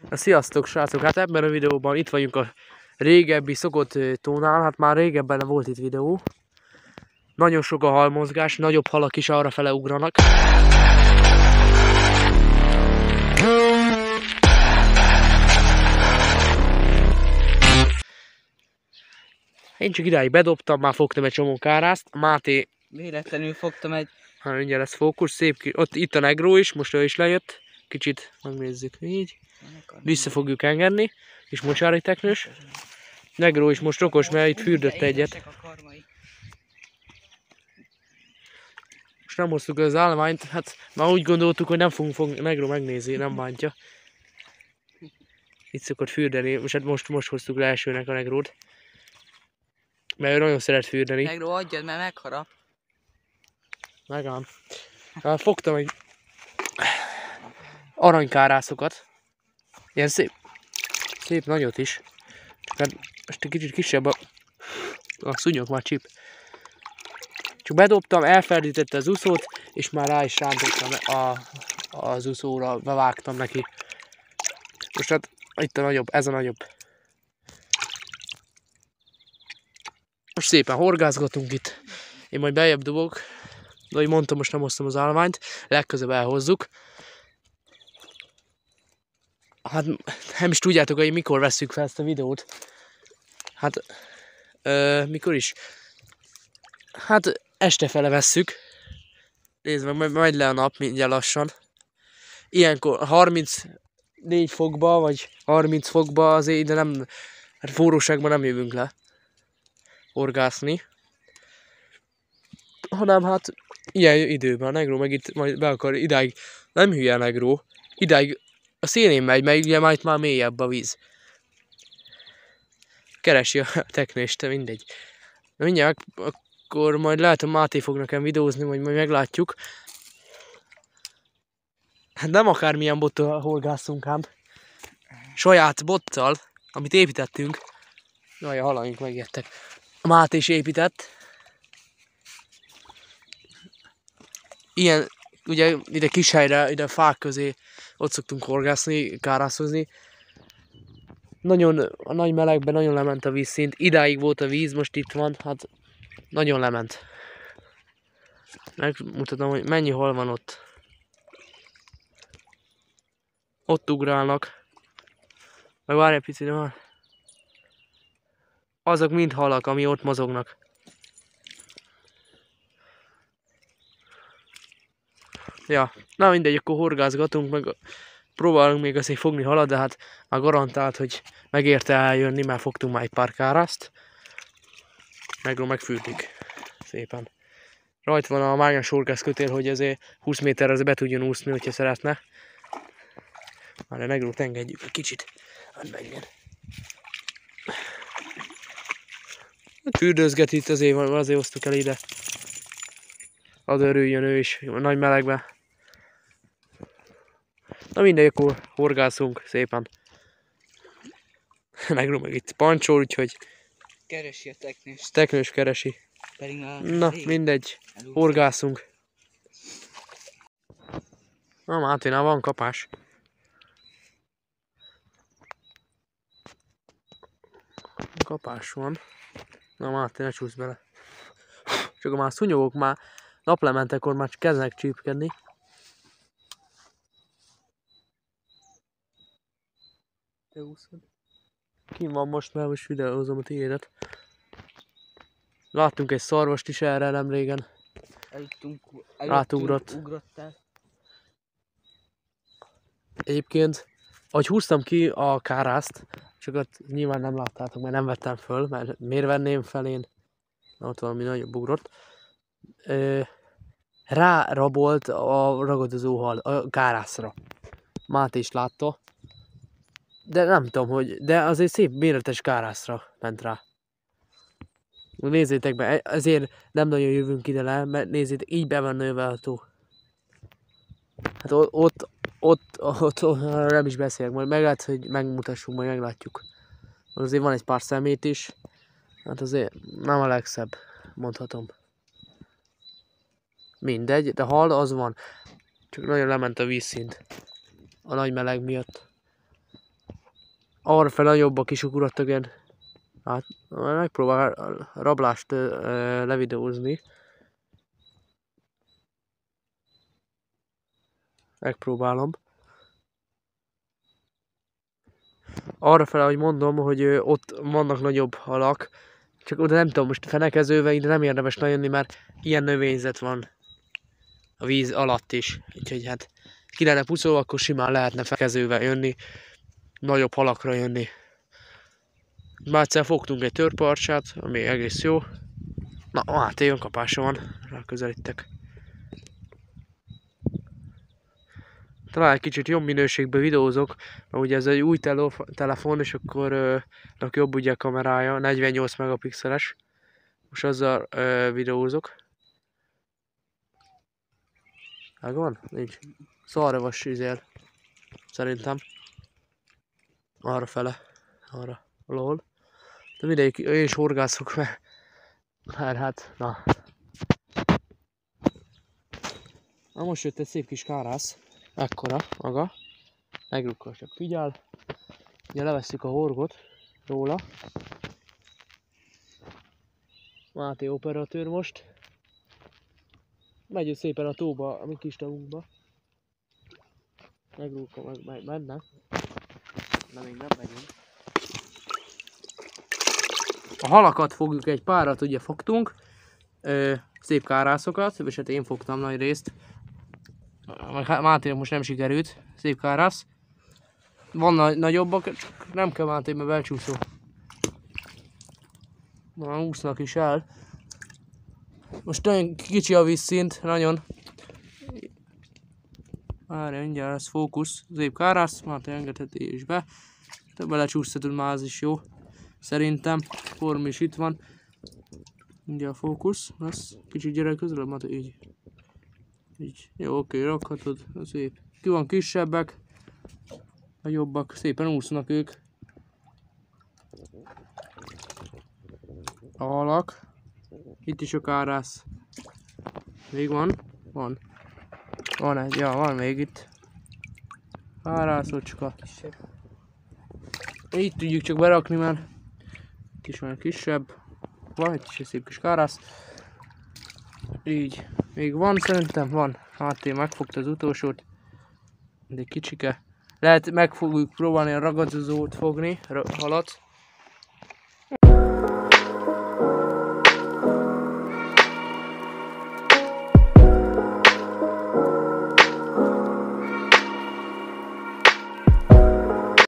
Sziasztok srácok, hát ebben a videóban itt vagyunk a régebbi szokott tónál, hát már régebben volt itt videó. Nagyon sok a halmozgás, nagyobb halak is arrafele ugranak. Én csak idáig bedobtam, már fogtam egy csomó kárászt. Máté... Véletlenül fogtam egy... Hát mindjárt lesz fókusz, szép ott itt a negró is, most ő is lejött. Kicsit megnézzük így. Vissza fogjuk engedni. És mocsári teknős. Negró is most okos, mert itt fürdött egyet. Most nem hoztuk az állványt, hát már úgy gondoltuk, hogy nem fogunk fogni, Negró megnézi, nem bántja. Itt szokott fürdeni, és hát most hoztuk le elsőnek a Negrót. Mert ő nagyon szeret fürdeni. Negró, adjad, mert megharap. Megám. Hát fogtam egy aranykárászokat. Ilyen szép nagyot is. Csak hát most egy kicsit kisebb a szúnyog már csíp. Csak bedobtam, elferdítette az úszót, és már rá is rántottam az úszóra, bevágtam neki. Most hát itt a nagyobb, ez a nagyobb. Most szépen horgázgatunk itt. Én majd beljebb dobok. De ahogy mondtam, most nem hoztam az állványt. Legközelebb elhozzuk. Hát nem is tudjátok, hogy mikor vesszük fel ezt a videót. Hát mikor is? Hát estefele vesszük. Nézd meg, megy le a nap mindjárt lassan. Ilyenkor 34 fokba, vagy 30 fokba azért ide nem, hát forróságban nem jövünk le horgászni. Hanem hát ilyen időben a Negró meg itt majd be akar, idáig nem hülye a Negró. Idáig a szélén megy, mert ugye már itt már mélyebb a víz. Keresi a teknést, mindegy. Na mindjárt, akkor majd lehet, hogy Máté fog nekem videózni, majd meglátjuk. Hát nem akármilyen bottal horgászunk ám. Saját bottal, amit építettünk. Jaj, a halaink megjöttek. Máté is épített. Ilyen, ugye ide kis helyre, ide a fák közé ott szoktunk horgászni, kárászozni. Nagyon, a nagy melegben nagyon lement a vízszint. Idáig volt a víz, most itt van, hát nagyon lement. Megmutatom, hogy mennyi hal van ott. Ott ugrálnak. Meg várj egy picit, már. Azok mind halak, ami ott mozognak. Ja, na mindegy, akkor horgázgatunk, meg próbálunk még azért fogni halat, de hát már garantált, hogy megérte eljönni, mert fogtunk már egy pár kárászt. Megfürdik szépen. Rajta van a mágnes horgászkötél, hogy ezért 20 méterre be tudjon úszni, hogyha szeretne. Már a Negrót engedjük egy kicsit. Fürdőzget itt, azért hoztuk el ide. Ad örüljön ő is a nagy melegbe. Na mindegy, akkor horgászunk szépen. Negró meg itt pancsol, úgyhogy... Keresi a teknős. Teknős keresi. Na mindegy, horgászunk. Na Máténál van kapás. Kapás van. Na Máté, ne csúsz bele. Csak már a szúnyogok már naplementekor már kezdenek csípkedni. Te úszod. Kim van most, mert most videózom a tiédet. Láttunk egy szarvast is erre nem régen. Rátugrott. Egyébként, ahogy húztam ki a kárászt, csak ott nyilván nem láttátok, mert nem vettem föl, mert miért venném fel én? Na, ott valami nagyobb ugrott. Rárabolt a ragadozó hal a kárászra. Máté is látta. De nem tudom, hogy... De azért szép méretes kárászra ment rá. Nézzétek be, ezért nem nagyon jövünk ide le, mert nézzétek, így be van növelhető. Hát ott nem is beszélek, majd meg lehet, hogy megmutassuk, majd meglátjuk. Azért van egy pár szemét is. Hát azért nem a legszebb, mondhatom. Mindegy, de hal az van. Csak nagyon lement a vízszint. A nagy meleg miatt. arrafele nagyobbak is ugrottak ilyen. Hát megpróbál a rablást levideózni. Megpróbálom. Arrafele, hogy mondom, hogy ott vannak nagyobb halak. Csak oda nem tudom, most fenekezővel ide nem érdemes lejönni, mert ilyen növényzet van a víz alatt is. Úgyhogy hát ki lenne pucolva, akkor simán lehetne fenekezővel jönni, nagyobb halakra jönni. Már egyszer fogtunk egy törparcsát, ami egész jó. Na, hát ilyen kapása van, ráközelítek. Talán egy kicsit jobb minőségben videózok, mert ugye ez egy új telefon, és akkor jobb ugye a kamerája, 48 megapixeles. Most azzal videózok. Megvan? Nincs. Szarvas izél. Szerintem. Arra fele. Arra. Lol. De mindegy, én is horgászok, mert hát, na. Na most jött egy szép kis kárász. Ekkora, maga. Megrukkal, csak figyel. Ugye levesszük a horgot róla. Máté operatőr most. Megy szépen a tóba, a mi kis tavunkba. Megrúgva, meg menne. De még nem megyünk. A halakat fogjuk, egy párat ugye fogtunk. Szép kárászokat, és hát én fogtam nagy részt. Mátének most nem sikerült. Szép kárász. Van nagyobbak, csak nem kell Máté, mert belcsúszó. Na, úsznak is el. Most nagyon kicsi a vízszint, nagyon. Várja, mindjárt ez fókusz. Szép kárász, Máté engedheti is be. De belecsúsztatul már az is jó. Szerintem. Form is itt van. Mindjárt a fókusz. Lesz kicsit gyere közelebb, Máté, így. Így. Jó, oké, rakhatod. Szép. Ki van kisebbek. Nagyobbak. Szépen úsznak ők. A halak. Itt is a kárász. Még van? Van. Van egy, ja, van még itt. Kárászocska. Így tudjuk csak berakni, mert itt is van kisebb. Van egy is szép kis kárász. Így. Még van szerintem? Van. Hát én megfogta az utolsót. De egy kicsike. Lehet meg fogjuk próbálni a ragadozót fogni, halat.